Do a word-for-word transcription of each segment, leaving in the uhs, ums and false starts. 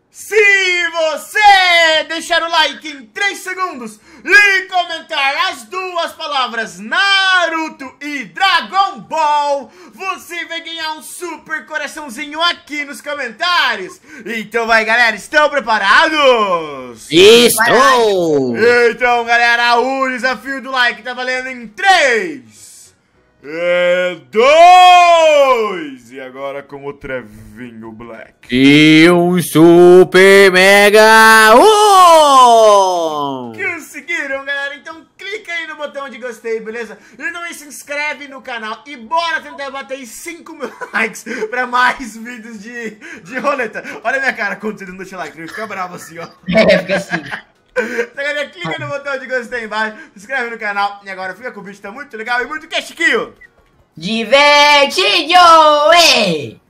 Se você deixar o like em três segundos e comentar as duas palavras Naruto e Dragon Ball, você vai ganhar um super coraçãozinho aqui nos comentários. Então vai, galera, estão preparados? Estou! Então, galera, o desafio do like tá valendo em três, dois, e agora com o Trevinho Black. E um super mega um! Conseguiram, galera? Então clica aí no botão de gostei, beleza? E também se inscreve no canal e bora tentar bater cinco mil likes pra mais vídeos de, de roleta. Olha a minha cara quando você não deixa like, fica bravo assim, ó. É, fica assim. Então, galera, clica no botão de gostei embaixo, se inscreve no canal e agora fica com o vídeo, tá muito legal e muito que, Chiquinho? Divertido, ei!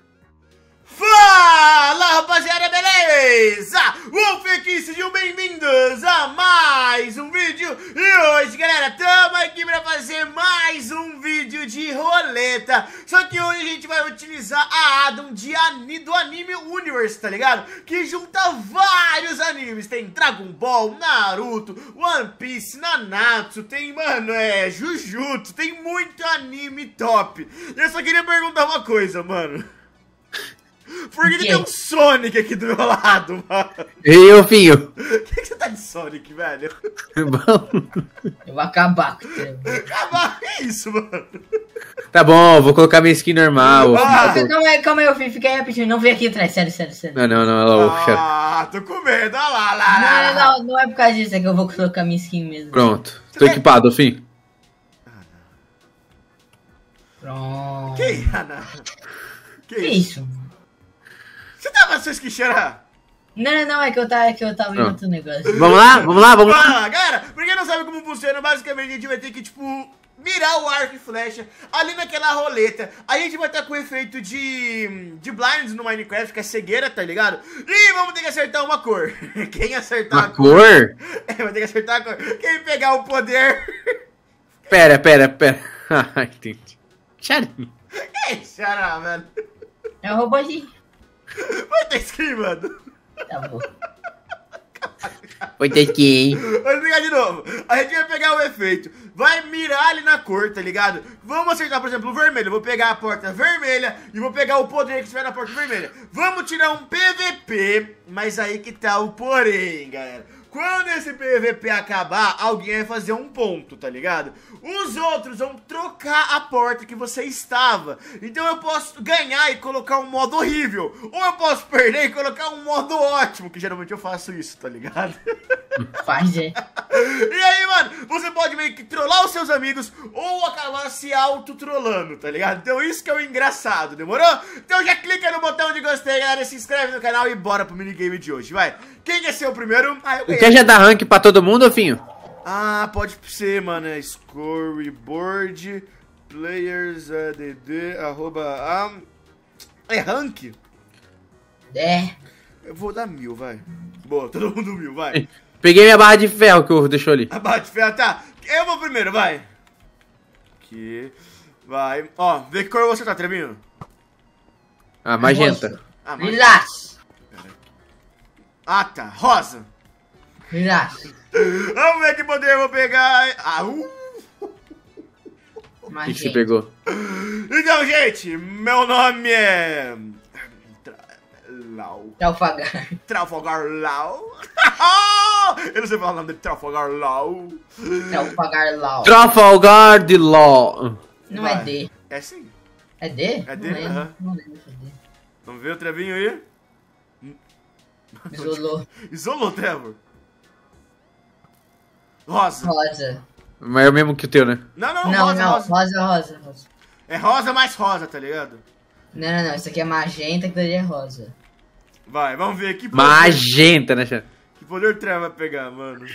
Fala, rapaziada, beleza? Wolf aqui, sejam bem-vindos a mais um vídeo. E hoje, galera, tamo aqui pra fazer mais um vídeo de roleta. Só que hoje a gente vai utilizar a Adam de ani, do Anime Universe, tá ligado? Que junta vários animes. Tem Dragon Ball, Naruto, One Piece, Nanatsu, tem, mano, é, Jujutsu. Tem muito anime top. E eu só queria perguntar uma coisa, mano. Por que, que tem um Sonic aqui do meu lado, mano? E eu, filho? Por que, que você tá de Sonic, velho? Bom. Eu vou acabar com você. Acabar, que isso, mano? Tá bom, vou colocar minha skin normal. Ah. filho. Calma aí, calma aí, eu fica aí rapidinho. Não vem aqui atrás, sério, sério, sério. Não, não, não, ela oxa. Ah, tô com medo, olha lá, lá, lá. Não, não, não é por causa disso, é que eu vou colocar minha skin mesmo. Pronto, tô equipado, filho. Pronto. Que isso, Ana? Que, Que isso? isso? Você tava com sua cheira? Não, não, não, é que eu tava, é que eu tava em Não. outro negócio. Vamos lá, vamos lá, vamos lá. Ah, galera, pra quem não sabe como funciona, basicamente a gente vai ter que, tipo, mirar o arco e flecha ali naquela roleta. Aí a gente vai estar com o efeito de, de blinds no Minecraft, que é cegueira, tá ligado? E vamos ter que acertar uma cor. Quem acertar Uma a cor... cor? É, vai ter que acertar a cor. Quem pegar o poder... Pera, pera, pera. Ah, entendi. Charinho. Que isso, xará, velho? É o robôzinho. Vai ter skin, mano. Tá bom. Foi ter skin. Vamos pegar de novo. A gente vai pegar o efeito, vai mirar ali na cor, tá ligado? Vamos acertar, por exemplo, o vermelho. Eu vou pegar a porta vermelha e vou pegar o poder que estiver na porta vermelha. Vamos tirar um P V P, mas aí que tá o porém, galera. Quando esse P V P acabar, alguém vai fazer um ponto, tá ligado? Os outros vão trocar a porta que você estava. Então eu posso ganhar e colocar um modo horrível. Ou eu posso perder e colocar um modo ótimo, que geralmente eu faço isso, tá ligado? Faz, é. E aí, mano, você pode meio que trollar os seus amigos ou acabar se auto-trollando, tá ligado? Então isso que é o engraçado, demorou? Então já clica no botão de gostei, galera, se inscreve no canal e bora pro minigame de hoje, vai. Quem quer ser o primeiro? Ah, eu ganhei. Quer já dar rank pra todo mundo, filho? Ah, pode ser, mano, é scoreboard, players, add, arroba, ah, é rank? É. Eu vou dar mil, vai. Boa, todo mundo mil, vai. Peguei minha barra de ferro que eu deixou ali. A bate ferro, tá. Eu vou primeiro, vai. Aqui. Vai. Ó, vê que cor você tá, Trevinho. Ah, magenta. Ah, mas... Relaxa. ah, tá. Rosa. Relaxa. Vamos ver que poder eu vou pegar. Ah, uh. O Mas, que, que você gente, pegou? Então, gente, meu nome é... Tra... Lau. Trafalgar. Trafalgar Lau. Eu não sei falar o nome de Trafalgar Lau. Trafalgar Law. Trafalgar de Law. Não Vai. é D. É sim. É D? É D, Não lembro. aham. Não lembro se é D. Vamos ver o Trevinho aí? Isolou. Isolou, Trevor. Rosa. Rosa. Mas é o mesmo que o teu, né? Não, não, Não, rosa, não. rosa. Rosa, rosa, rosa. É rosa mais rosa, tá ligado? Não, não, não. Isso aqui é magenta, que daí é rosa. Vai, vamos ver que poder, Magenta, né, chefe? que poder o Trevor vai pegar, mano.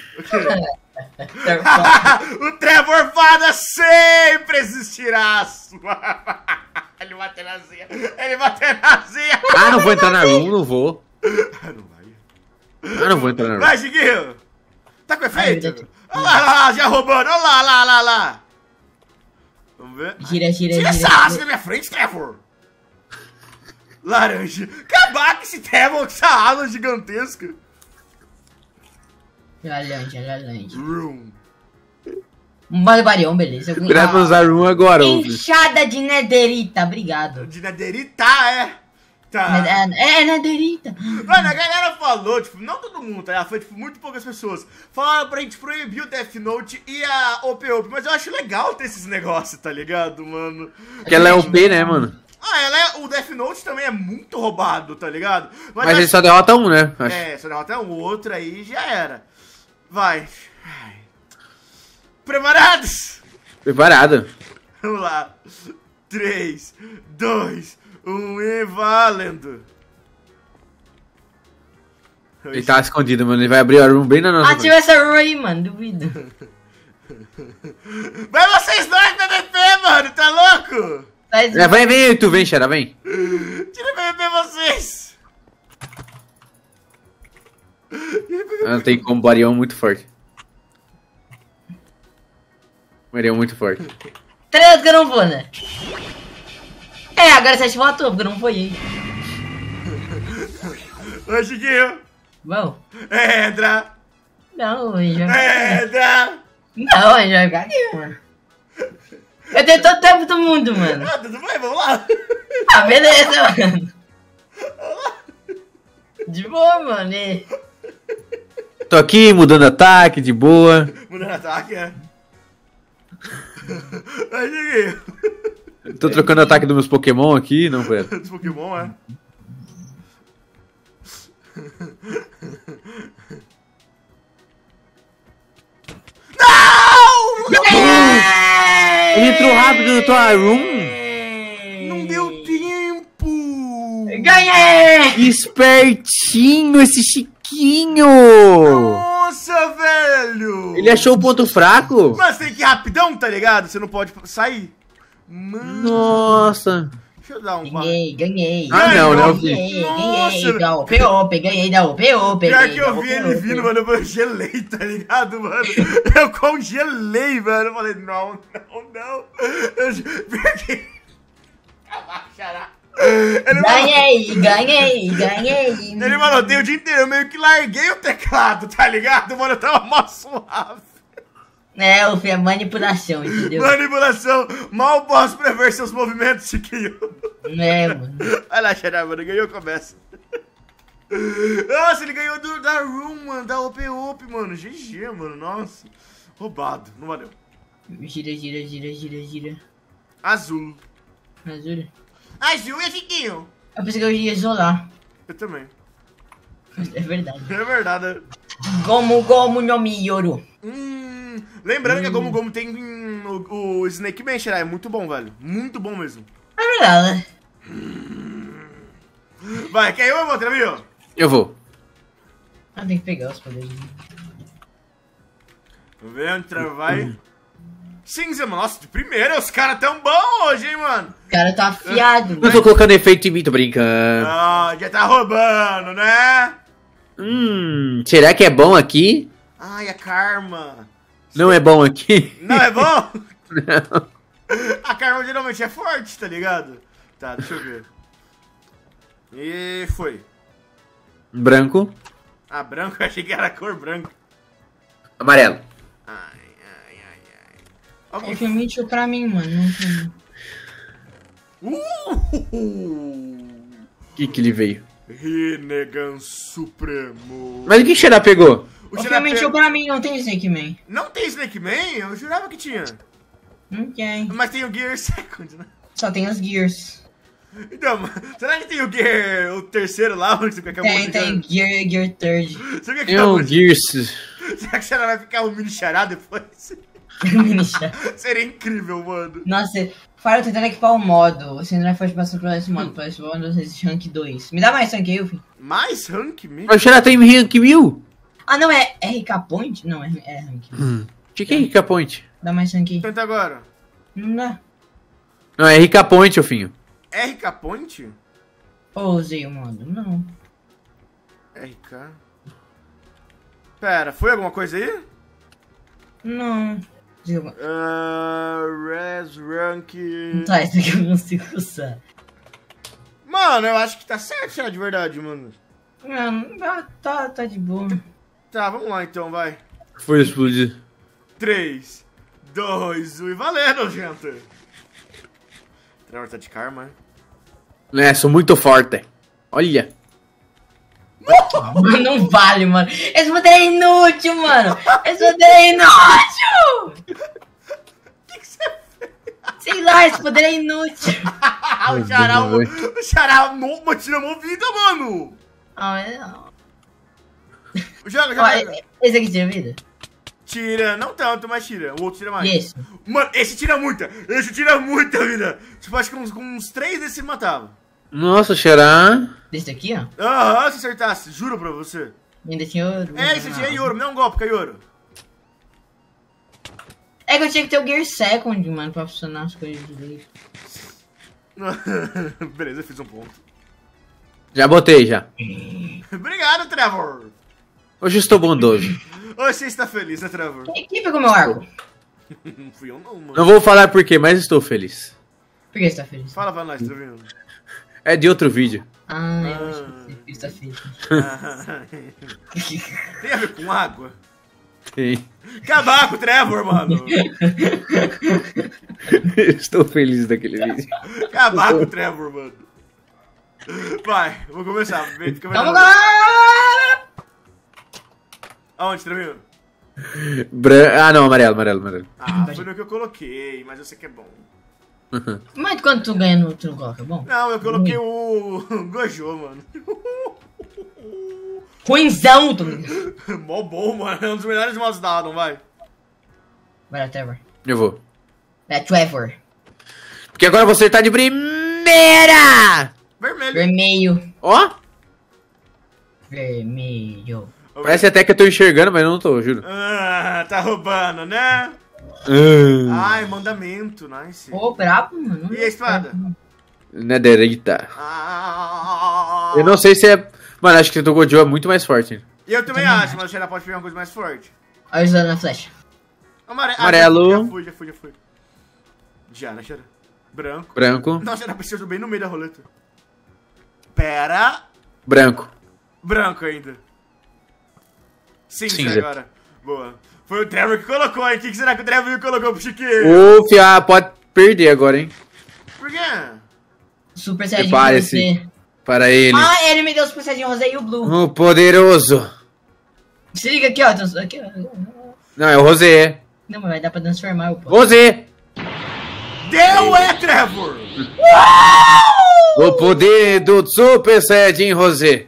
Trafalgar. O Trevor Fada sempre existirá. Ele bateu na zinha. Ele bateu na zinha. Ah, não vou entrar na room, não vou. Ah, não vai. Ah, não vou entrar na room. Vai, Chiquinho. Tá com efeito? Ai, meu Olha lá, olha lá, já roubando. Olha lá, lá, lá, lá. Vamos ver. Gira, gira, Tira gira. essa raça gira. da minha frente, Trevor. Laranja. Acabar com esse tema, com essa água gigantesca. Laranja, laranja. Room. Um barbarião, beleza. Eu... Cuidado pra usar um agora, Wolf. Enxada de nederita, obrigado. De nederita, é. Tá. É, é nederita. Mano, a galera falou, tipo, não todo mundo, tá? Foi, tipo, muito poucas pessoas. Falaram pra gente proibir o Death Note e a O P O P, mas eu acho legal ter esses negócios, tá ligado, mano? Porque ela é O P, né, mano? Ah, ela é, o Death Note também é muito roubado, tá ligado? Mas, mas ele só derrota um, né? Acho. É, só derrota um, outro aí já era. Vai. Ai. Preparados? Preparado. Vamos lá. três, dois, um e valendo. Ele tá escondido, mano. Ele vai abrir a room bem na nossa. Ativa essa room aí, mano. Duvido. Vai vocês dois P V P, mano. Tá louco? Tá É, vem, vem, tu vem, Xera, vem. Tira P V P vocês. Ah, tem como Barião muito forte. Barião muito forte. Três que eu não vou, né? É, agora você ativou a tua, porque eu não foi aí. Ô, Chiquinho. Vamos. Entra. Não, a gente vai ficar. Entra. Não, a gente vai ficar aqui, mano. Eu tenho todo o tempo do mundo, mano. Ah, tudo bem, vamos lá. Ah, beleza, mano. De boa, mano. E... Tô aqui mudando ataque, de boa. Mudando ataque, é. Ô, Chiquinho. Tô trocando ataque dos meus Pokémon aqui, não, pera. Dos Pokémon, é. Ele entrou rápido na tua room. Não deu tempo. Ganhei! Espertinho esse Chiquinho. Nossa, velho. Ele achou o ponto fraco? Mas tem que ir rapidão, tá ligado? Você não pode sair. Mano. Nossa. Deixa eu dar um... Ganhei, ganhei. Ah, não, né? Ganhei, Nossa. ganhei da O P O P, ganhei da O P O P. Pior que eu vi ele vindo, mano, eu congelei, tá ligado, mano? Eu congelei, mano. Eu falei, não, não, não. Eu... Pior que... Ele Ganhei, ganhei, ganhei. Ele manoteia o dia inteiro, eu meio que larguei o teclado, tá ligado? Mano, eu tava mó suave. É, o é manipulação, entendeu? Manipulação, mal posso prever seus movimentos, Chiquinho. É, mano. Olha lá, Xará, mano, ganhou, começa. Nossa, ele ganhou do, da Room, mano, da O P O P, mano. G G, mano, nossa. Roubado, não valeu. Gira, gira, gira, gira, gira. Azul. Azul. Azul é Chiquinho. Eu pensei que eu ia isolar. Eu também. É verdade. É verdade. Gomu, gomu no Miyoru. Hum, lembrando hum. que a Gomu Gomu tem hum, o, o Snake Man, Xará, é muito bom, velho. Muito bom mesmo. É verdade. Vai, quer eu ou eu vou, Travio? Eu vou. Ah, tem que pegar os poderes. Vamos ver, entra, vai. Cinza, mano. Nossa, de primeira, os caras tão bons hoje, hein, mano. O cara tá afiado. Eu tô colocando efeito em mim, tô brincando. Ah, já tá roubando, né? Hum, será que é bom aqui? Ai, a Karma. Não é bom aqui? Não é bom? Não. A Karma geralmente é forte, tá ligado? Tá, deixa eu ver. E foi. Branco. Ah, branco? Eu achei que era a cor branca. Amarelo. Ai, ai, ai, ai. Alguém... É que mentiu pra mim, mano. Não tem... Uh! Que que ele veio? Rinnegan Supremo. Mas o que Xará pegou? O O Xará que mentiu pe- pra mim, não tem Snake Man. Não tem Snake Man? Eu jurava que tinha. Não tem. Mas tem o Gear Second, né? Só tem os Gears. Então, será que tem o Gear, o terceiro lá, onde você fica Tem, tem Gear, Gear Third. Você fica Tem um Gears. Será que você vai ficar um mini Xará depois? Mini chá. Seria incrível, mano. Nossa, Fara tentando equipar o modo. Você não é forte bastante pra esse modo. Parece o esse rank dois. Me dá mais rank aí, filho. Mais rank mesmo? Mas o Xará tem rank mil? Ah, não, é R K Point? Não, é, é rank. Hum. De que é R K Point? Dá mais rank aí. Tenta agora. Não dá. Não, é R K Point, ofinho. R K Point? Ou usei o modo? Não. R K... Pera, foi alguma coisa aí? Não. Uh, res Rank... Tá, isso aqui eu não consigo usar. Mano, eu acho que tá certo já, de verdade, mano. Mano, ah, tá, tá de boa. Tá, vamos lá então, vai. Foi explodir. três, dois, um e valendo, gente. O Trevor tá de karma, né? É, sou muito forte. Olha. Não vale, mano. Esse poder é inútil, mano. Esse poder é inútil. que, que você fez? Sei lá, esse poder é inútil. o Xará, o, o Xará, no, mas tira uma vida, mano. Ah, mas não. Joga, Ó, joga. esse aqui tira vida? Tira, não tanto, mas tira. O outro tira mais. E esse? Mano, esse tira muita. Esse tira muita vida. Tipo, acho que uns, com uns três desses matava. Nossa, Xará. Desse aqui, ó. Aham, se acertasse, juro pra você. Ainda tinha ouro. É, esse tinha Yoro, me dá um golpe, Yoro. É que eu tinha que ter o Gear Second, mano, pra funcionar as coisas direito. Beleza, eu fiz um ponto. Já botei, já. Obrigado, Trevor. Hoje estou bondoso. Hoje você está feliz, né, Trevor? Quem, quem pegou meu arco? Não fui eu não, mano. Não vou falar por quê, mas estou feliz. Por que você tá feliz? Fala pra nós, Trevor. É de outro vídeo. Ah, eu Ah. acho que você tá feliz. Tem a ver com água? Sim. Acabar com o Trevor, mano. Estou feliz daquele vídeo. Acabar com o Trevor, mano. Vai, vou começar. Fica Vamos melhor. lá! Aonde, Trevor? Bran... Ah, não, amarelo, amarelo, amarelo. Ah, foi no que eu coloquei, mas eu sei que é bom. Mas quando tu ganha no tu não coloca, bom? Não, eu coloquei o Gojo, mano. Ruinzão, tu ligado? Mó bom, mano. É um dos melhores modos da Adam, vai. Vai lá, Trevor. Eu vou. Vai, Trevor. Porque agora você tá de primeira! Vermelho. Vermelho. Ó, Vermelho. parece até que eu tô enxergando, mas eu não tô, juro. Ah, tá roubando, né? Ah, Ai, mandamento, nice. Ô, brabo, mano. E a espada? na direita. Ah, Eu não sei se é... Mano, acho que o Gojo é muito mais forte. Eu também acho, mas o Xará pode pegar uma coisa mais forte. Olha usando a flecha. Amare... Amarelo. Ah, já fui, já fui, já fui. Já, né, Xará? Branco. Branco. Nossa, Xará, preciso bem no meio da roleta. Pera. Branco. Branco ainda. Cinza, Cinza. agora. Boa. Foi o Trevor que colocou, hein? O que que será que o Trevor colocou pro Chiquinho? Uf, ah, pode perder agora, hein? Por quê? Super Saiyajin Prepare-se. Rosé. Para ele. Ah, ele me deu o Super Saiyajin Rosé e o Blue. O poderoso. Se liga aqui, ó. trans- Aqui, ó. Não, é o Rosé. Não, mas vai dar pra transformar o pô. Rosé. Deu, é, Trevor! O poder do Super Saiyajin Rosé.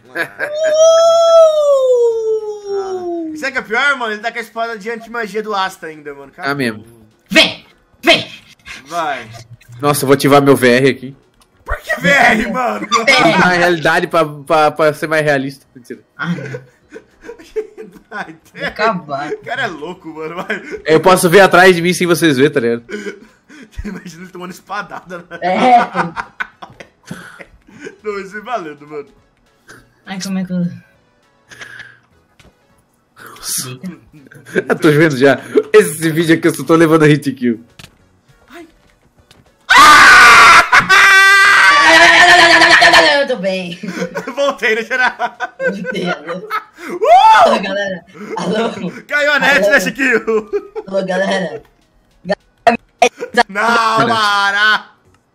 Sabe o que é pior, mano? Ele tá com a espada de anti-magia do Asta ainda, mano. Ah, mesmo. Vem! Vem! Vai. Nossa, eu vou ativar meu V R aqui. Por que V R, mano? Vem! Na realidade, pra, pra, pra ser mais realista. Mentira. Ah, não. Vai, Vai Trevor. acabar. O cara é louco, mano. Vai. Eu posso ver atrás de mim sem vocês verem, tá ligado? Imagina ele tomando espadada, né? É. Não, isso é valendo, mano. Ai, como é que eu... Eu tô vendo já. Esse vídeo aqui eu só tô levando hit kill. Eu tô bem. Voltei, né, Xará? Voltei, alô. Uh! Alô, galera. Alô. Caiu a net, né, Chiquinho? Alô, galera. Não, para!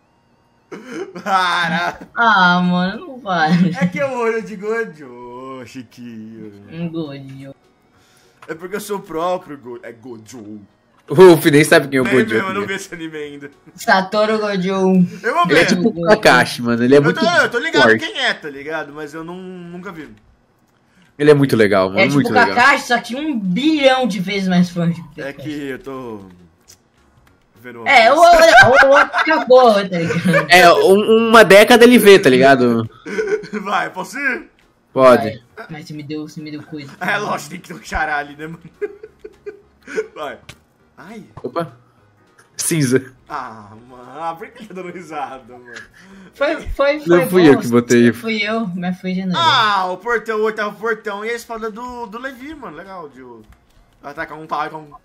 Para! Ah, mano, não vai. É que eu olho de Gojo, Chiquinho. Um golinho. É porque eu sou o próprio Gojo. É Gojo. O Fih nem sabe quem é o Nem Gojo. mesmo, eu não vi esse anime ainda. Satoru Gojo. Eu vou Ele é ver. tipo o Kakashi, mano. Ele é Eu muito tô, eu tô ligado forte. quem é, tá ligado? Mas eu não, nunca vi. Ele é muito legal, mano. É tipo muito o legal. Kakashi, só que um bilhão de vezes mais forte. que o É Kakashi. que eu tô... Vendo uma É, o coisa. o- o outro acabou, tá ligado? É, um- uma década ele vê, tá ligado? Vai, posso ir? Pode. Vai. Mas você me deu, você me deu coisa. É, lógico, tem que ter um Xará ali, né, mano? Vai. Ai. Opa. Cinza. Ah, mano, por que ele tá dando risada, mano? Foi, foi, foi. Não fui bom. eu que botei. Fui eu, mas foi generoso. Ah, o portão, o oitavo portão e a espada do, do Levi, mano. Legal, de atacar um pau com um...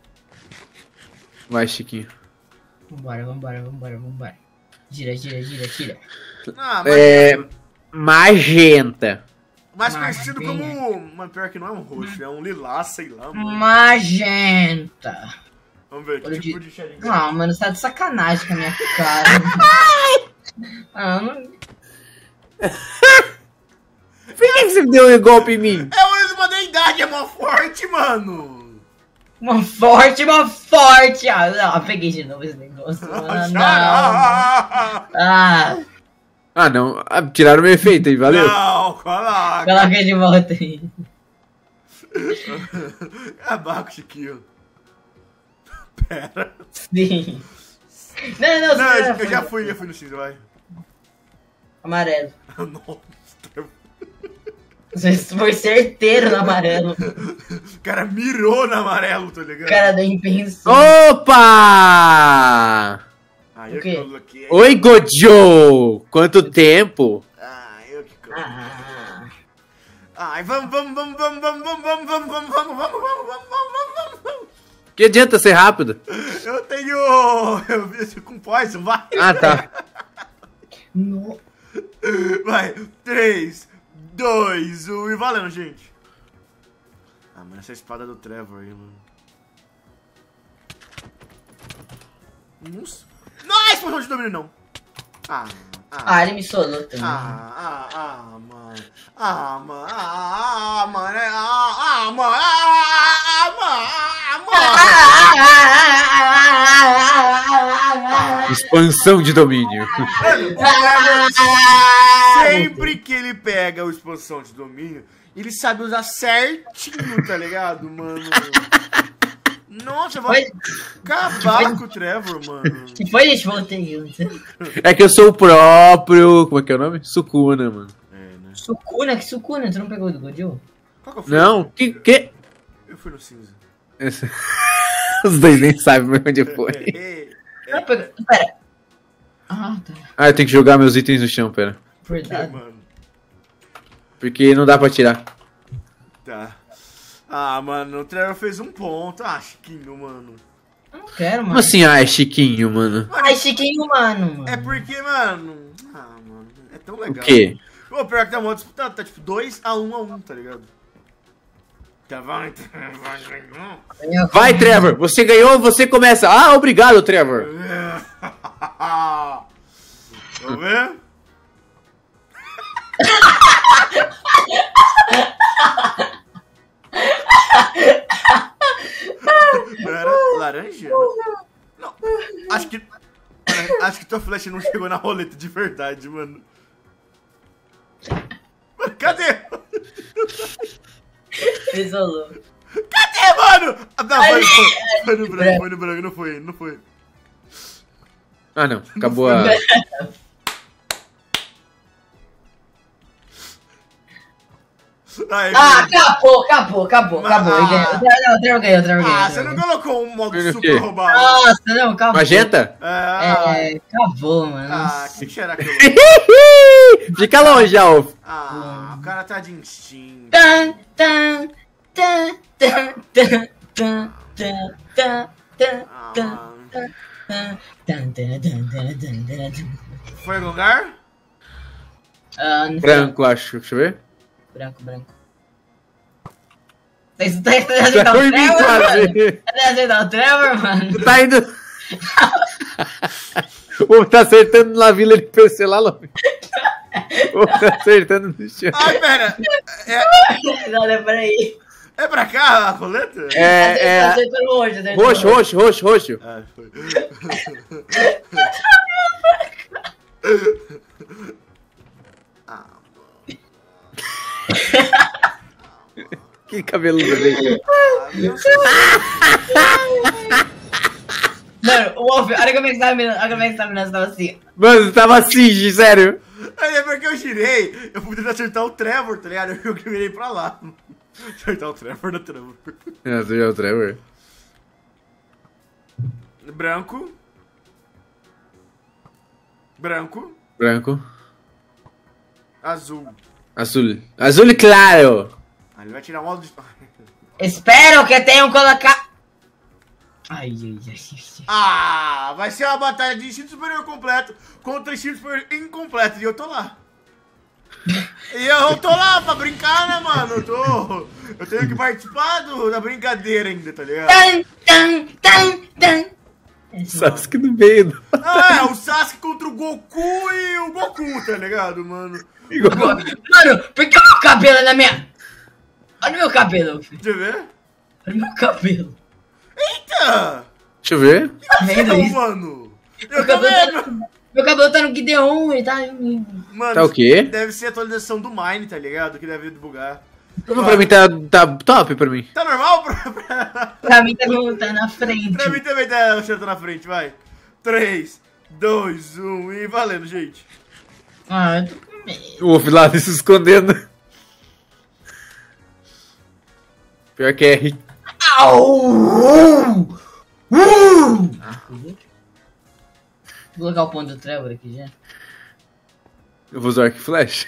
Vai, Chiquinho. Vambora, vambora, vambora, vambora. Gira, gira, gira, gira. Ah, mas... É. Magenta. Mais Magenta. conhecido como... Mano, pior que não é um roxo, é um lilás, sei lá, mano. Magenta. Vamos ver, que Olho tipo de- de Sharingan. Ah, mano, você tá de sacanagem com a minha cara. Ah, não... Por que você deu um golpe em mim? É o uso uma deidade, é mó forte, mano. Uma forte, uma forte. Ah, não, peguei de novo esse negócio. Ah, não. Ah, Ah, não. Ah, tiraram o meu efeito aí, valeu. Não, coloca. coloca de volta aí. Abaca, Chiquinho. Pera. Sim. Não, não, Não, você eu, eu já fui, já fui no cinza, vai. Amarelo. Nossa. Você foi certeiro no amarelo. O cara mirou no amarelo, tá ligado? O cara nem pensou. Opa! Ah, O eu quê? que coloquei. Oi, Gojo! Quanto tempo? Ah, eu que coloquei. Ah, Ai, vamos, vamos, vamos, vamos, vamos, vamos, vamos, vamos, vamos, vamos, vamos, vamos, vamos, vamos, vamos, vamos. Que adianta ser rápido? Eu tenho... Eu vi com poison, vai. Ah, tá. no... Vai, três, dois, um e valendo, gente. Ah, mano, essa espada do Trevor aí, mano. Nossa. Não, explosão de domínio não. Ah, ah. Ah, ele me solou também. Ah, ah, ah, mano. Ah, mano. Ah, ah, mano. é- Ah, ah, mano. Ah, ah, ah, mano. Expansão de domínio. Sempre que ele pega a expansão de domínio, ele sabe usar certinho, tá ligado, mano? Nossa, vai Foi- acabar com o Trevor, mano. Que foi, gente? Voltei antes. É que eu sou o próprio. Como é que é o nome? Sukuna, mano. É, né? Sukuna? Que Sukuna? Tu não pegou do Gojo? Qual que eu fui? Não, que. que? Eu fui no cinza. Esse- Os dois nem sabem onde foi. É, Não pegou. Pera. Ah, tá. Ah, eu tenho que jogar meus itens no chão, pera. é, Verdade. mano. Porque não dá pra tirar. Tá. Ah, mano, o Trevor fez um ponto. Ah, Chiquinho, mano. Eu não quero, Como mano. assim, ah, é chiquinho, mano? Ai, Chiquinho, mano, mano. É porque, mano. Ah, mano, é tão O legal. quê? O pior que tá mó disputado, tá tipo dois a um a um, tá ligado? Tá, vai, vai, vai. Vai, Trevor! Você ganhou, você começa. Ah, obrigado, Trevor. Vamos ver? Pera, laranja? Não, acho que... Acho que tua flecha não chegou na roleta de verdade, mano. Mano, cadê? Isolou. Cadê, mano? Ah, não, foi, foi, foi no branco, foi no branco, não foi, não foi. Ah, não. Acabou a. Ai, Ah, meu- acabou, acabou, acabou, acabou. Ah. Ele ganhou. Não, o Trevor ganhou, o Trevor ganhou. Ah, o você Trevor não ganhou. colocou um modo Foi no super quê? roubado. Nossa, não, acabou. Magenta? É, É, acabou, mano. ah, que será que eu... Fica longe, Alf. Ah, o cara tá de instinto. Tan, tan, tan, tan, tan, tan, tan, tan, tan, Ah, tan, mano. tan, tan, tan, tan, tan, tan, tan, tan. Foi em algum lugar? Ah, não sei. Branco, acho. Deixa eu ver. Branco, branco. Tá tá tentando ajeitar Tá o ruim Trevor, mano? quase. Tá tentando ajeitar o Trevor, mano? Tá indo. O povo tá acertando na vila de P C lá longe. O povo tá acertando no chão. Ah, pera. É, Olha, peraí. é pra cá a roleta? É, é. Acertou no roxo, acertou no Roxo, roxo, roxo, roxo. Ah, foi. Ah, Que cabeludo dele. meu Mano, o Wolf, olha como é que tá mirando, olha como é que tá mirando, tava assim. Mano, tava assim, sério. Aí é porque eu girei, eu fui tentar acertar o Trevor, tá ligado? Eu que virei pra lá. Acertar o Trevor no Trevor. Ah, tu já é o Trevor. Branco. Branco. Branco. Azul. Azul. Azul claro. Ah, ele vai tirar um modo de... Espero que tenham colocado. Ai, ai, ai, ai. Ah, vai ser uma batalha de instinto superior completo contra instinto superior incompleto. E eu tô lá. E eu tô lá pra brincar, né, mano? Eu tô... Eu tenho que participar do, da brincadeira ainda, tá ligado? Tan, tan, tan, tan. Esse Sasuke no meio. Do... Ah, é, o Sasuke contra o Goku e o Goku, tá ligado, mano? Igual- Mano, por que o meu cabelo é na minha... Olha o meu cabelo, filho. Deixa eu ver. Olha o meu cabelo. Eita! Deixa eu ver. Tá vendo Não, isso? mano. Eu Meu tô cabelo, tá vendo. no... meu cabelo tá no Gideon, ele tá... Mano, Tá o quê? deve ser a atualização do Mine, tá ligado? Que deve bugar. Pra mim tá, tá top pra mim. Tá normal? Pra, pra... Pra mim tá, no... tá na frente. pra mim também tá o cheiro tá na frente, vai. três, dois, um e valendo, gente. Ah, eu tô com medo. O Wolf lá se escondendo. Pior que é. Au! Uh! Vou colocar o ponto do Trevor aqui já. Eu vou usar arco e flash.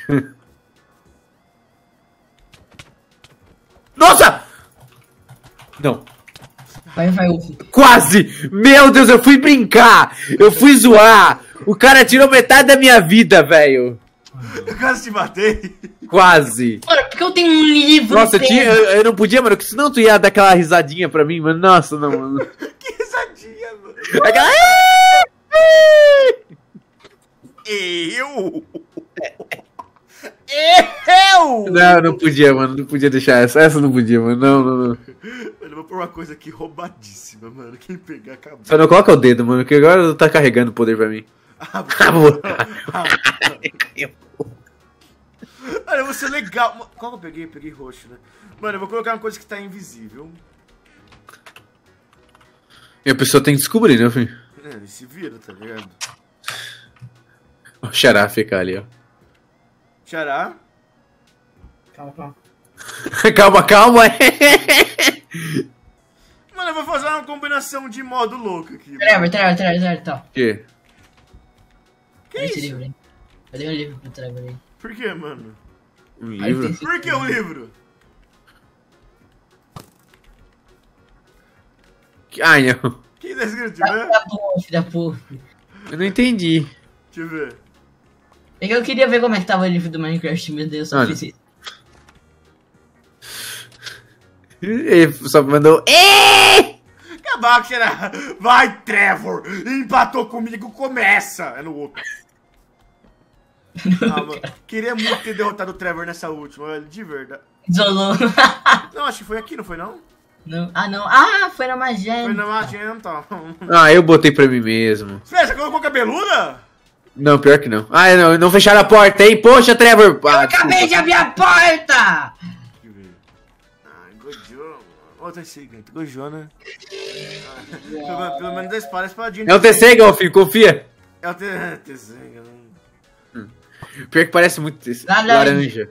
Nossa! Não. Vai, vai, Wolf. Quase! Meu Deus, eu fui brincar! Eu fui zoar! O cara tirou metade da minha vida, velho! Eu quase te matei. Quase! Mano, porque eu tenho um livro. Nossa, eu, inteiro. tinha, eu, eu não podia, mano, porque senão tu ia dar aquela risadinha pra mim, mano. Nossa, não, mano. Que risadinha, mano. Aquela... Eu! Eu! Não, não podia, mano. Não podia deixar essa. Essa não podia, mano. Não, não, não. Mano, eu vou pôr uma coisa aqui roubadíssima, mano. Quem pegar, acabou. Só não coloca o dedo, mano, que agora tá carregando o poder pra mim. Ah, Acabou. Mano, eu vou ser legal. Qual que eu peguei? Eu peguei roxo, né? Mano, eu vou colocar uma coisa que tá invisível. E a pessoa tem que descobrir, né, filho? É, ele se vira, tá ligado? O xará fica ali, ó. Xará. Calma, calma. Calma, calma. Mano, eu vou fazer uma combinação de modo louco aqui. Trevor, Trevor, Trevor, Trevor, tá. Que? Que Olha esse isso? livro aí. Eu dei um livro pro Trevor aí. Por que, mano? Um Aí livro? tem- Por que um livro? Ai, não. O que tá escrito? Deixa eu Da ver. da porra, filho da porra. Eu não entendi. Deixa eu ver. É que eu queria ver como é que tava o livro do Minecraft, meu Deus, só Olha. fiz isso. Ele só mandou. "Ê!" Acabar, Xará. Vai, Trevor. Empatou comigo, começa. É no outro. Ah, mano, queria muito ter derrotado o Trevor nessa última, velho, de verdade. Isolou. Não, acho que foi aqui, não foi não? Não. Ah, não. Ah, foi na magenta. Foi na magenta. Ah, eu botei pra mim mesmo. Espera, você colocou cabeluda? Não, pior que não. Ah, não, não fecharam a porta, hein? Poxa, Trevor. Ah, Acabei de abrir a porta! Deixa eu ver. Ai, Gojo, mano. Outra seguinte, Gojo, né? Ah, pelo, pelo menos da espada, a espadinha. é o T C, Golfinho, confia. É o T C, né? Pior que parece muito Laranja. laranja.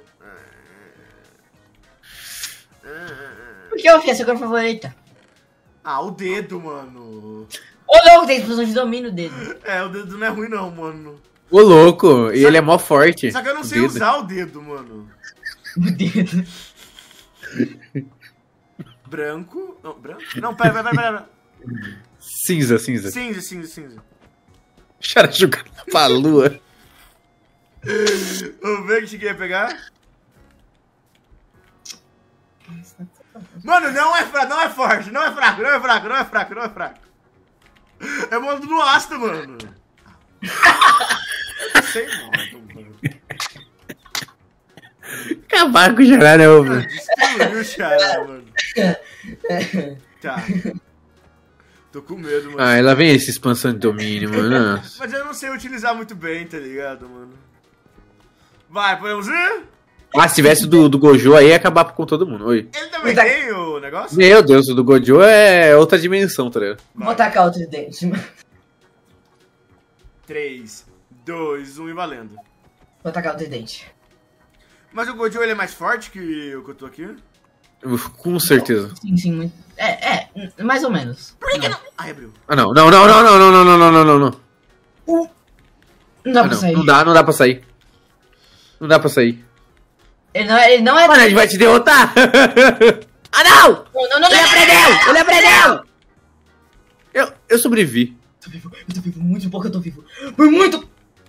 Por que eu fiz essa cor favorita? Ah, o dedo, mano. Ô, louco, tem explosão de domínio dele. É, o dedo não é ruim não, mano. Ô, louco, e ele é mó forte. Só que eu não o sei dedo. usar o dedo, mano. O dedo. Branco. Não, branco? Não, pera, pera, pera, pera. Cinza, cinza. Cinza, cinza, cinza. Xará jogando pra lua. Vamos ver o que você queria pegar. Mano, não é fraco, não é forte, não é fraco, não é fraco, não é fraco, não é fraco. É modo do ácido, mano. Sei modo, mano. Acabar com o Xará, não, mano. Destruiu o Xará, mano. Tá. Tô com medo, mano. Ah, ela vem essa expansão de domínio, mano. Nossa. Mas eu não sei utilizar muito bem, tá ligado, mano? Vai, podemos ir? Ah, se tivesse do, do Gojo aí, ia acabar com todo mundo. Oi. Ele também Tá. tem o negócio? Meu Deus, o do Gojo é outra dimensão, tá ligado? Vou tacar outro dente. três, dois, um e valendo. Vou tacar outro dente. Mas o Gojo ele é mais forte que o que eu tô aqui? Com certeza. Sim, sim, muito. É, é, mais ou menos. Por que que não? Ai, abriu. Ah, não, não, não, não, não, não, não, não, não, não, não. Não dá Ah, pra não, sair. não dá, não dá pra sair. Não dá pra sair. Ele não é. Ele não é. Mano, a gente vai te derrotar! Ah, não! Não, não, não, Ele aprendeu! Ele aprendeu! Eu, eu sobrevivi. Eu tô vivo, eu tô vivo, muito pouco eu tô vivo. Por muito!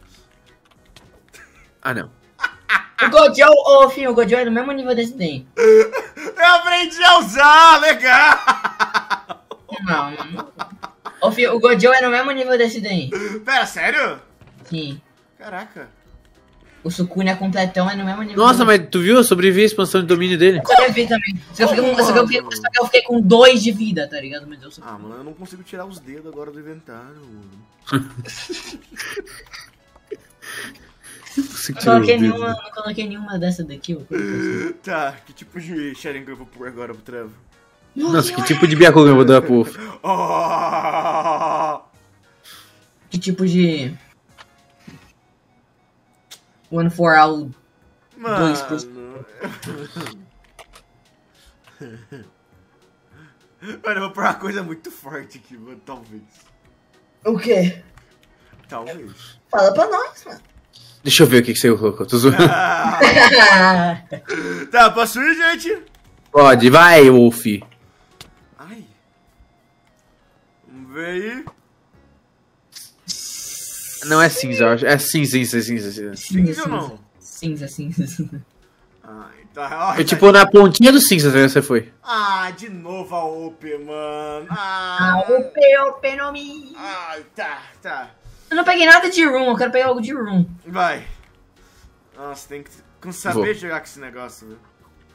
Ah, não. O Gojo, ô, filho, o Gojo é do mesmo nível desse daí. Eu aprendi a usar, legal! Não, não. Ô, filho, o Gojo é no mesmo nível desse daí. Pera, sério? Sim. Caraca. O Sukuna completão é no mesmo nível. Nossa, desse. mas tu viu? Eu sobrevivi à expansão de domínio dele. Eu sobrevivi também. Só que eu fiquei com, só que eu fiquei, só que eu fiquei com dois de vida, tá ligado? Mas eu Ah, mano, eu não consigo tirar os dedos agora do inventário, mano. Você Não tirou coloquei, o dedo. nenhuma, não coloquei nenhuma dessa daqui. Ó. Tá, que tipo de Sharingan eu vou pôr agora pro Trevor? Nossa, que tipo de Byakugan eu vou dar pro Wolf? Oh! Que tipo de. One for all. Dois por- Mano. Mano, eu vou pôr uma coisa muito forte aqui, mano. Talvez. O quê? Talvez. Fala pra nós, mano. Deixa eu ver o que, que você colocou. Tô zoando. Ah, tá, posso ir, gente? Pode, vai, Wolf. Ai. Vamos ver aí. Não é cinza, eu acho. É cinza, cinza, cinza. cinza. Cinza ou não? Cinza, cinza. Ai, tá. Ai, Foi tá. tipo na pontinha do cinza, você foi. Ah, de novo a O P, mano. Ah, Ah, o P, o P no mi. ai, tá, tá. Eu não peguei nada de room, eu quero pegar algo de room. Vai. Nossa, tem que com saber Vou. jogar com esse negócio, velho.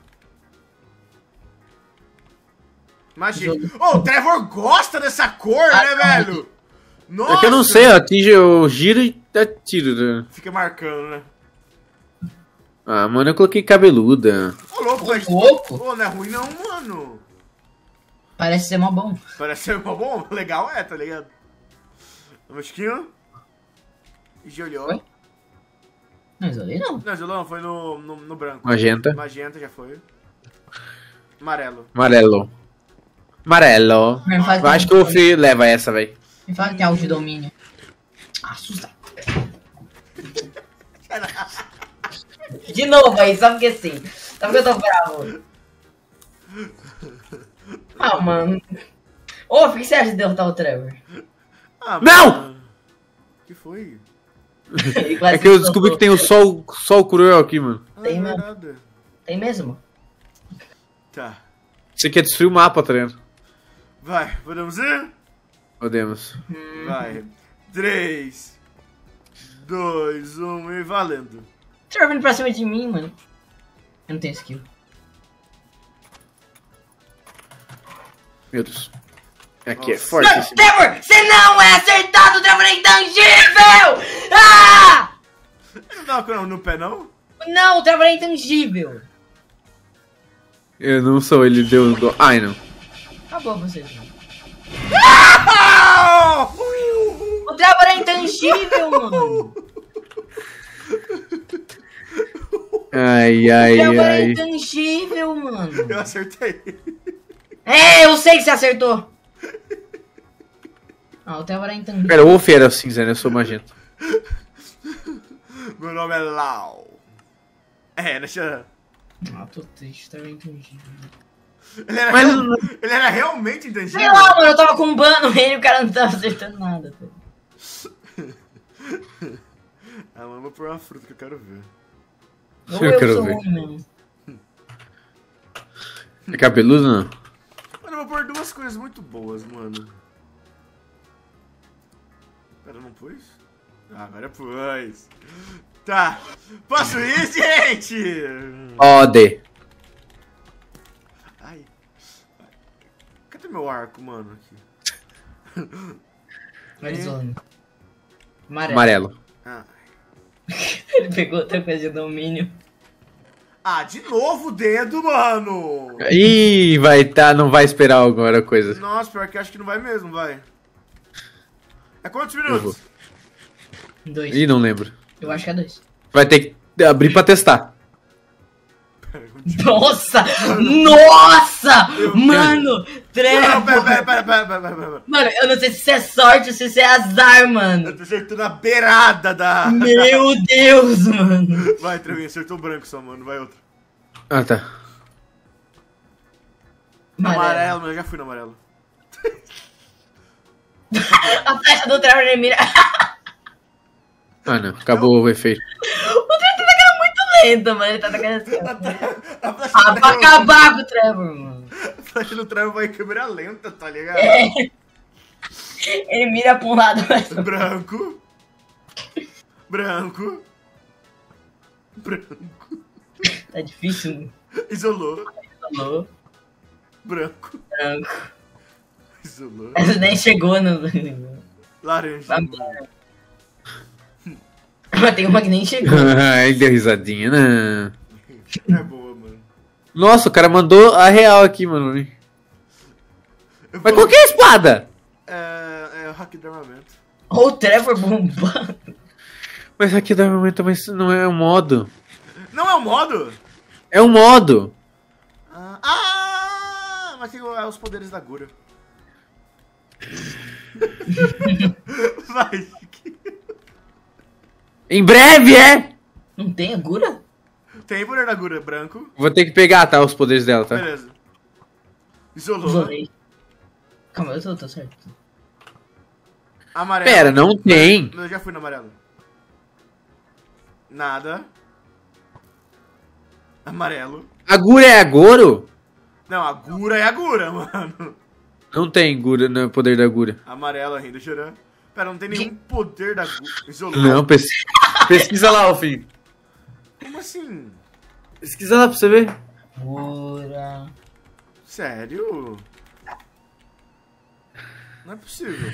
Imagina. Jogo. Oh, o Trevor gosta dessa cor, Ah, né, não. velho? Nossa. É que eu não sei, ó. Atinge, eu giro e atiro. Né? Fica marcando, né? Ah, mano, eu coloquei cabeluda. Ô, louco, mas... louco? Ô, não é ruim não, mano. Parece ser mó bom. Parece ser bom. Legal é, tá ligado? Mosquinho. E Jolió. Oi? Não isolei não. Não, Jolió foi no, no, no branco. Magenta. Magenta já foi. Amarelo. Amarelo. Amarelo. Me fala que Eu acho que tem- o Wolf leva essa, velho. Me fala que tem algo de domínio. Assusta. De novo aí, só porque sim. Só porque eu tô bravo. Ah, mano. Ô, o que você acha de derrotar o Trevor? Ah, Não! mano. Que foi? Ele quase É que eu se descobri que soltou. tem o sol, sol cruel aqui, mano. Ah, Tem é mesmo. verdade. Tem mesmo? Tá. Você quer destruir o mapa, tá ligado? Vai, podemos ir? Podemos. Vai. três, dois, um e valendo. Trevor vindo pra cima de mim, mano. Eu não tenho skill. Meu Deus. Aqui é Nossa. forte. Não, esse- Trevor! Você não é acertado! O Trevor é intangível! Ah! Ele não tava com no pé, não? Não, o Trevor é intangível! Eu não sou, ele deu do... Ai, não. Acabou vocês, mano. Ah! O Trevor é intangível, mano! Ai, ai, O Trevor é ai. intangível, mano! Eu acertei. É, eu sei que você acertou! Ah, o Trevor é intangível. Pera, o Wolf era cinza, né? Eu sou magenta. Meu nome é Lau. É, deixa... Ah, tô triste, o Trevor é intangível. Ele era, Mas real- não- ele era realmente intangível? Sei lá, mano, eu tava combando ele e o cara não tava acertando nada. Tá? Ah, mano, eu vou pôr uma fruta que eu quero ver. Ou Eu eu, quero sou ver. ruim mesmo. É cabeludo, não? Mano, eu vou pôr duas coisas muito boas, mano. Pera, não pôs? Ah, agora pôs. Tá. Posso ir, gente? Pode. Ai. Cadê meu arco, mano? Aqui. Arizona. Amarelo. Amarelo. Ah. Ele pegou outra coisa de domínio. Ah, de novo o dedo, mano! Ih, vai tá, não vai esperar agora a coisa. Nossa, pior que acho que não vai mesmo, vai. É quantos Eu minutos? Dois. Ih, não lembro. Eu acho que é dois. Vai ter que abrir pra testar. Nossa! Nossa! Mano! Não, Trevor! pera, pera, pera, pera, pera, pera, pera. Mano, eu não sei se isso é sorte ou se isso é azar, Eu mano. tô acertando na beirada da... Meu Deus, mano. Vai, Trevinho, acertou branco só, mano. Vai outra. Ah, tá. Amarelo, mas eu já fui no amarelo. A flecha do Trevor ele mira. Ah, não. Acabou o efeito. O Trevor tá atacando muito lento, mano. Ele tá atacando assim. A flecha Ah, do pra Trevor- acabar com o Trevor, mano. a flecha do Trevor vai em câmera lenta, tá ligado? É. Ele mira pra um lado, mas... Branco. Branco. Branco. Tá difícil. Isolou. Falou. Branco. Branco. Isolou. Essa nem chegou no... Laranja. Mas tem uma que nem chegou. Ai, deu risadinha, né? É boa, mano. Nossa, o cara mandou a real aqui, mano. Eu Mas vou- qual que é a espada? É, é o hack de armamento. Ou o Trevor bombando. Mas aqui do armamento mas não é o modo. Não é o modo? É o modo. Ah, ah, mas tem é os poderes da Gura. Vai, Chique. Em breve, é? Não tem agulha? Tem poder da Gura, branco. Vou ter que pegar, tá? Os poderes dela, tá? Beleza. Isolou. Isolei. Calma, eu tô, tô certo. Amarelo. Pera, não tem. Eu já fui no amarelo. Nada. Amarelo. Agura é Agoro? Não, a Gura é a Gura, mano. Não tem Gura, não é poder da Gura. Amarelo ainda, Choran. Pera, não tem nenhum poder da Gura. Isolou. Não, pes... pesquisa lá, Alfim. Como assim? Pesquisa lá pra você ver. Pura. Sério? Não é possível.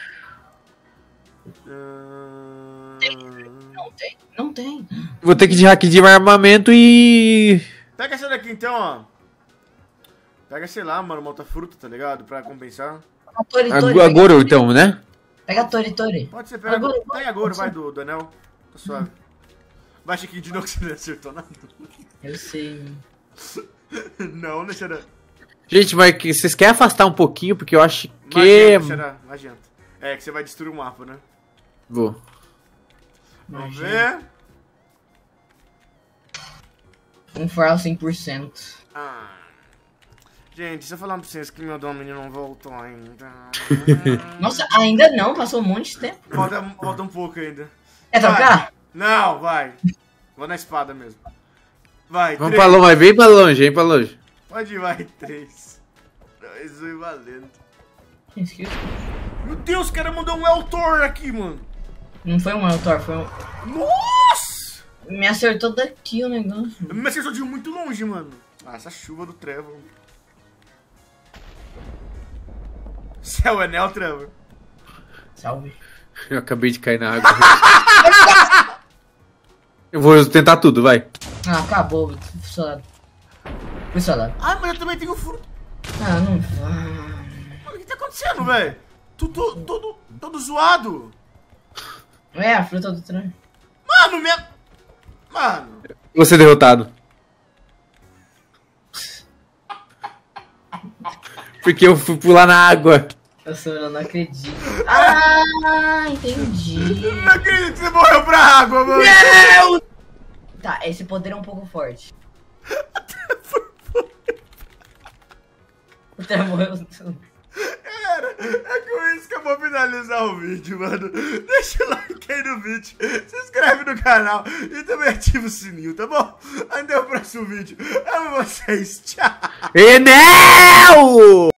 Ah, Não tem, não tem. Vou ter que de hack de armamento e... Pega essa daqui então, ó. Pega, sei lá, mano, uma outra fruta, tá ligado? Pra compensar. A Tori, Ag- Tori. Agoro, então, né? Pega a Tori, Tori. Pode ser, pega. Agora, Pega agora, pode vai, ser. do, do anel. Tá suave. Vai, Chiquinho, de novo que você não acertou nada. Eu sei. Não, né, Xará? Gente, mas que- vocês querem afastar um pouquinho, porque eu acho que... Magenta, Xará, magenta. É, que você vai destruir o mapa, né? Vou. Vamos Imagina. ver. Um farol cem por cento. Ah. Gente, se eu falar pra vocês que meu domínio não voltou ainda. Nossa, ainda não, passou um monte de tempo. Falta, falta um pouco ainda. É trocar? Não, vai. Vou na espada mesmo. Vai, Vamos três. pra longe, mas bem pra longe, hein, pra longe. Pode ir, vai. Três. Dois, um e valendo. Esqueci. Meu Deus, o cara mandou um Eltor aqui, mano. Não foi um Eltor, foi um... Nossa! Me acertou daqui o negócio. Me acertou de muito longe, mano. Ah, essa chuva do Trevor. Céu é Nel, Trevor. Salve. Eu acabei de cair na água. Eu vou tentar tudo, vai. Ah, acabou. Fui solado. Fui solado. Ah, mas eu também tenho fruto. Ah, não vai. Mano, o que tá acontecendo, velho? Tudo, todo, todo zoado. É, a fruta do trem. Mano, minha... Mano. Vou ser derrotado. Porque eu fui pular na água. Nossa, eu não acredito. Ah, entendi. Eu não acredito que você morreu pra água, mano. Não! Tá, esse poder é um pouco forte. O Trevor morreu. Cara, é com isso que eu vou finalizar o vídeo, mano. Deixa o like aí no vídeo, se inscreve no canal e também ativa o sininho, tá bom? Até o próximo vídeo. Amo vocês, tchau. Enel!